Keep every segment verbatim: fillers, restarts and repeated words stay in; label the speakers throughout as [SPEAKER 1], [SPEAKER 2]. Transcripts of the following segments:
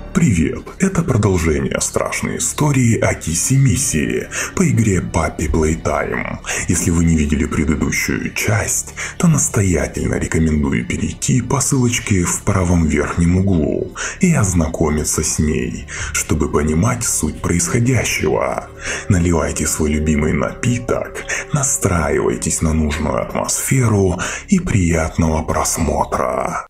[SPEAKER 1] Привет! Это продолжение страшной истории о Киси-Миси по игре Puppy Playtime. Если вы не видели предыдущую часть, то настоятельно рекомендую перейти по ссылочке в правом верхнем углу и ознакомиться с ней, чтобы понимать суть происходящего. Наливайте свой любимый напиток, настраивайтесь на нужную атмосферу и приятного просмотра.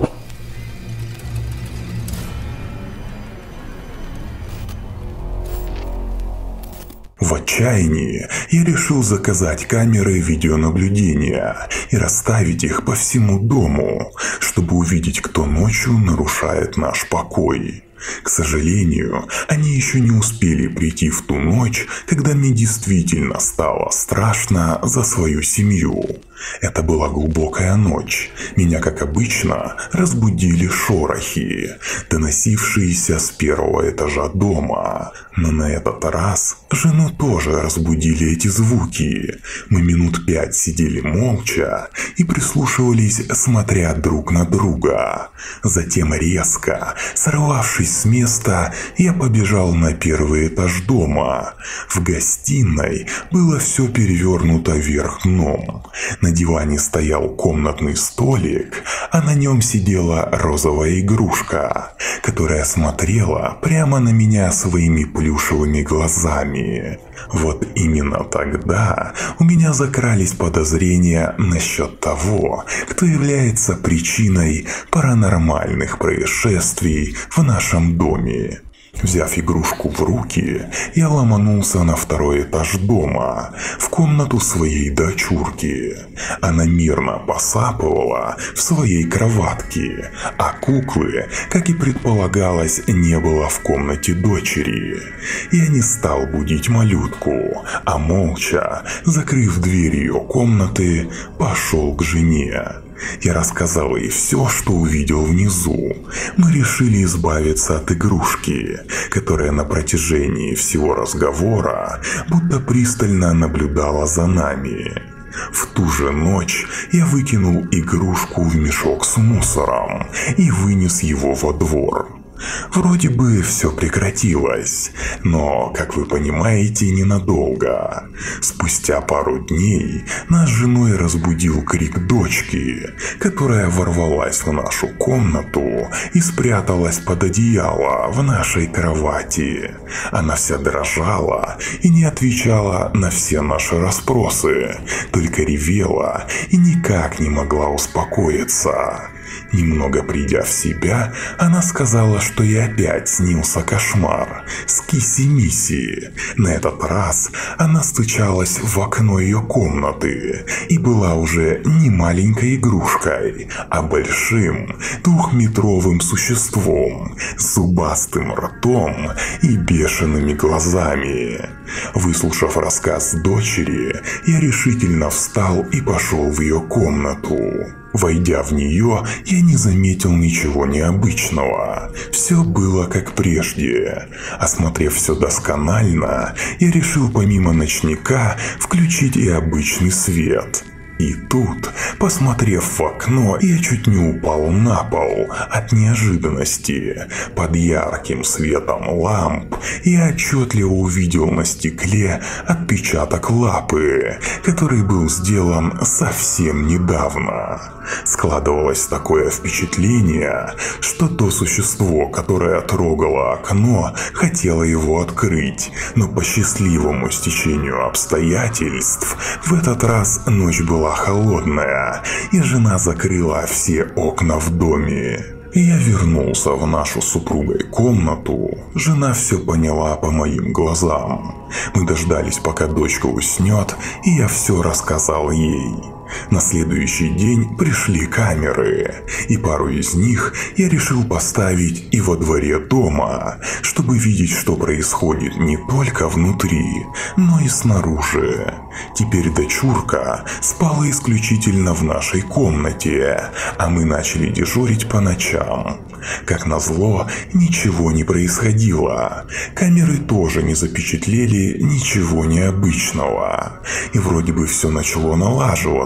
[SPEAKER 1] В отчаянии я решил заказать камеры видеонаблюдения и расставить их по всему дому, чтобы увидеть, кто ночью нарушает наш покой. К сожалению, они еще не успели прийти в ту ночь, когда мне действительно стало страшно за свою семью. Это была глубокая ночь. Меня, как обычно, разбудили шорохи, доносившиеся с первого этажа дома. Но на этот раз жену тоже разбудили эти звуки. Мы минут пять сидели молча и прислушивались, смотря друг на друга. Затем резко, сорвавшись с места, я побежал на первый этаж дома. В гостиной было все перевернуто вверх дном. На диване стоял комнатный столик, а на нем сидела розовая игрушка, которая смотрела прямо на меня своими плюшевыми глазами. Вот именно тогда у меня закрались подозрения насчет того, кто является причиной паранормальных происшествий в нашем доме. Взяв игрушку в руки, я ломанулся на второй этаж дома, в комнату своей дочурки. Она мирно посапывала в своей кроватке, а куклы, как и предполагалось, не было в комнате дочери. Я не стал будить малютку, а молча, закрыв дверь ее комнаты, пошел к жене. Я рассказал ей все, что увидел внизу. Мы решили избавиться от игрушки, которая на протяжении всего разговора будто пристально наблюдала за нами. В ту же ночь я выкинул игрушку в мешок с мусором и вынес его во двор. Вроде бы все прекратилось, но, как вы понимаете, ненадолго. Спустя пару дней нас с женой разбудил крик дочки, которая ворвалась в нашу комнату и спряталась под одеяло в нашей кровати. Она вся дрожала и не отвечала на все наши расспросы, только ревела и никак не могла успокоиться. Немного придя в себя, она сказала, что ей опять снился кошмар с Киси-Миси. На этот раз она стучалась в окно ее комнаты и была уже не маленькой игрушкой, а большим двухметровым существом с зубастым ртом и бешеными глазами. Выслушав рассказ дочери, я решительно встал и пошел в ее комнату. Войдя в нее, я не заметил ничего необычного. Все было как прежде. Осмотрев все досконально, я решил помимо ночника включить и обычный свет. И тут, посмотрев в окно, я чуть не упал на пол от неожиданности. Под ярким светом ламп я отчетливо увидел на стекле отпечаток лапы, который был сделан совсем недавно. Складывалось такое впечатление, что то существо, которое трогало окно, хотело его открыть, но по счастливому стечению обстоятельств в этот раз ночь была холодная, и жена закрыла все окна в доме. Я вернулся в нашу с супругой комнату. Жена все поняла по моим глазам. Мы дождались, пока дочка уснет, и я все рассказал ей. На следующий день пришли камеры, и пару из них я решил поставить и во дворе дома, чтобы видеть, что происходит не только внутри, но и снаружи. Теперь дочурка спала исключительно в нашей комнате, а мы начали дежурить по ночам. Как назло, ничего не происходило. Камеры тоже не запечатлели ничего необычного. И вроде бы все начало налаживаться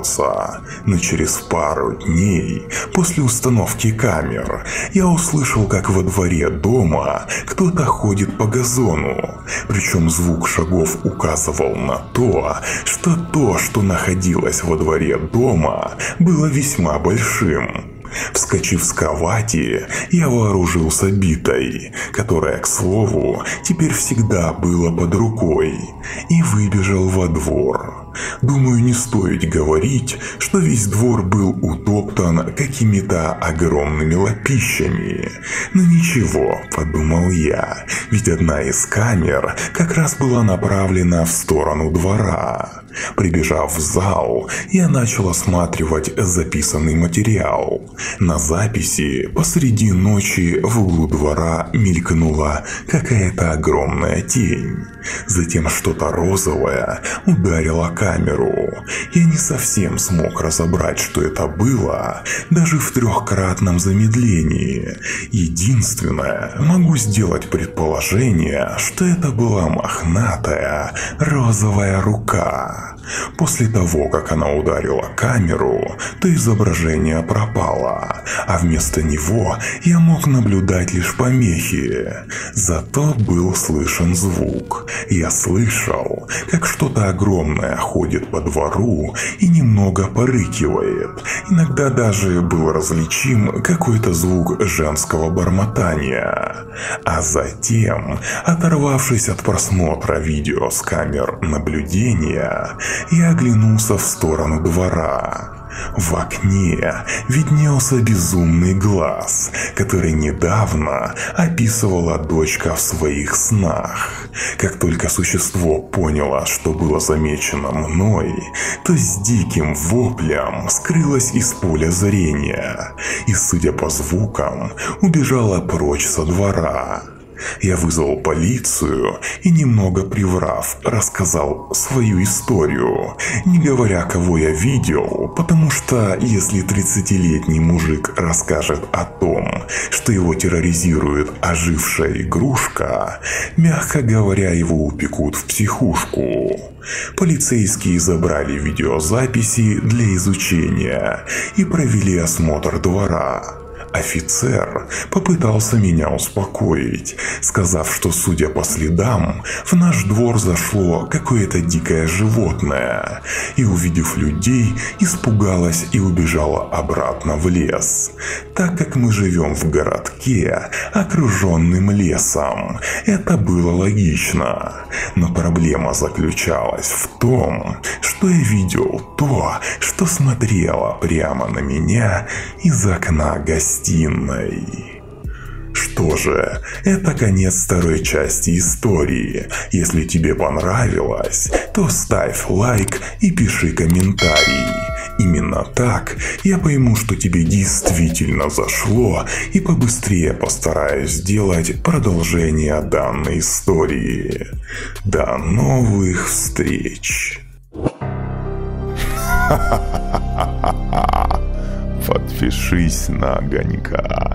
[SPEAKER 1] обрадовался, но через пару дней после установки камер я услышал, как во дворе дома кто-то ходит по газону, причем звук шагов указывал на то, что то, что находилось во дворе дома, было весьма большим. Вскочив с кровати, я вооружился битой, которая, к слову, теперь всегда была под рукой, и выбежал во двор. Думаю, не стоит говорить, что весь двор был утоптан какими-то огромными лапищами. Но ничего, подумал я, ведь одна из камер как раз была направлена в сторону двора. Прибежав в зал, я начал осматривать записанный материал. На записи посреди ночи в углу двора мелькнула какая-то огромная тень. Затем что-то розовое ударило камеру. Я не совсем смог разобрать, что это было, даже в трехкратном замедлении. Единственное, могу сделать предположение, что это была мохнатая розовая рука. После того, как она ударила камеру, то изображение пропало, а вместо него я мог наблюдать лишь помехи. Зато был слышен звук. Я слышал, как что-то огромное ходит по двору и немного порыкивает. Иногда даже был различим какой-то звук женского бормотания. А затем, оторвавшись от просмотра видео с камер наблюдения, я оглянулся в сторону двора. В окне виднелся безумный глаз, который недавно описывала дочка в своих снах. Как только существо поняло, что было замечено мной, то с диким воплем скрылось из поля зрения и, судя по звукам, убежала прочь со двора. Я вызвал полицию и, немного приврав, рассказал свою историю, не говоря, кого я видел, потому что если тридцатилетний мужик расскажет о том, что его терроризирует ожившая игрушка, мягко говоря, его упекут в психушку. Полицейские забрали видеозаписи для изучения и провели осмотр двора. Офицер попытался меня успокоить, сказав, что, судя по следам, в наш двор зашло какое-то дикое животное, и, увидев людей, испугалось и убежало обратно в лес. Так как мы живем в городке, окруженным лесом, это было логично. Но проблема заключалась в том, что я видел то, что смотрело прямо на меня из окна гостиной. Что же, это конец второй части истории. Если тебе понравилось, то ставь лайк и пиши комментарий. Именно так я пойму, что тебе действительно зашло, и побыстрее постараюсь сделать продолжение данной истории. До новых встреч! Подпишись на Огонька.